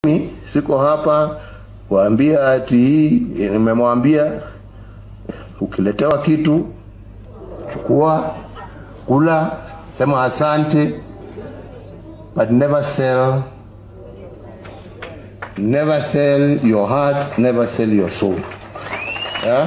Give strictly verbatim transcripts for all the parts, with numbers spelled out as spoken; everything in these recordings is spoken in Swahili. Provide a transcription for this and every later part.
Mimi siko hapa kuambia ati nimemwambia ukiletewa kitu chukua, kula, sema asante, but never sell never sell your heart, never sell your soul. Yeah?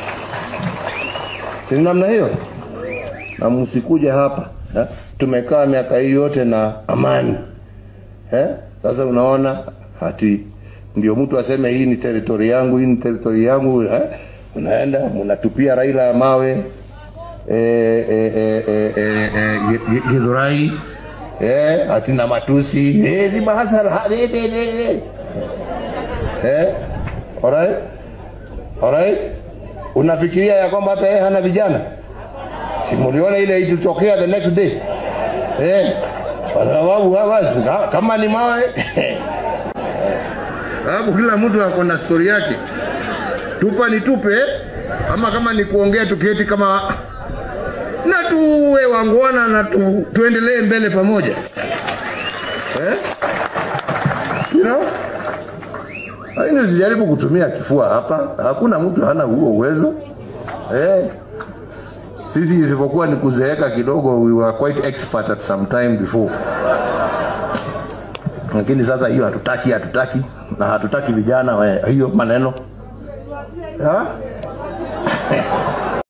Si namna hiyo? Na msikuja hapa. Yeah? Tumekaa miaka hii yote na amani. Eh? Sasa unaona ati ndio mtu aseme hii ni territory yangu, hii ni territory yangu, eh? Unaenda mnatupia Raila ya mawe eh eh eh eh, eh Githurai eh ati na matusi eh si bahasara eh eh alright alright unafikiria ya kwamba hata yeye hana vijana? Si mliona ile ilitokea the next day eh sababu wazi kama ni mawe sababu kila mtu ako na story yake. Tupa ni tupe, ama kama ni kuongea tukieti kama na tuwe wangwana na tu, tuendelee mbele pamoja. Eh? You know? Haina sijaribu kutumia kifua hapa. Hakuna mtu hana huo uwezo. Eh? Sisi isipokuwa ni kuzeeka kidogo, we were quite expert at some time before. Lakini sasa hiyo hatutaki, hatutaki na hatutaki vijana hiyo maneno. Ha?